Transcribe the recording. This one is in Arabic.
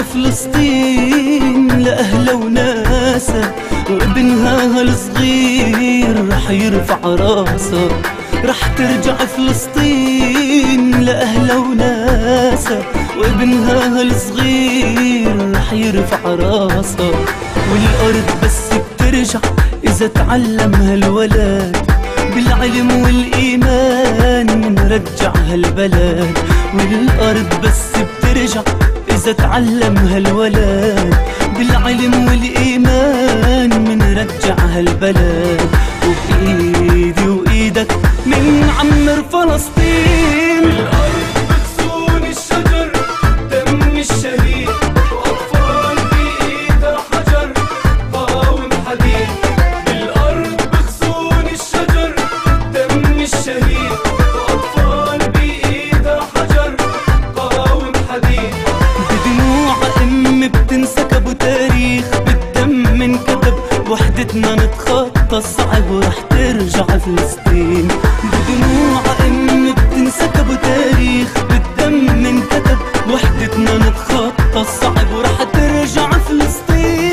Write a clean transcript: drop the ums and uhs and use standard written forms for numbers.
فلسطين لأهلها وناسها، وابنها هالصغير رح يرفع راسها. رح ترجع فلسطين لأهلها وناسها، وابنها هالصغير رح يرفع راسها. والأرض بس بترجع إذا تعلم هالولد، بالعلم والإيمان منرجع هالبلد. والأرض بس بترجع إذا تعلم هالولد، بالعلم والإيمان منرجع هالبلد. وبإيدي وإيدك منعمر فلسطين. بالأرض بغصون الشجر دم الشهيد، وأطفال بإيدها حجر قاوم حديد. بالأرض بغصون الشجر دم الشهيد، وأطفال بإيدها حجر قاوم حديد. بدموع أم بتنسكب وتاريخ بالدم انكتب، وحدتنا نتخطى الصعب ورح ترجع فلسطين. بدموع أم بتنسكب وتاريخ بالدم انكتب، وحدتنا نتخطى الصعب ورح ترجع فلسطين.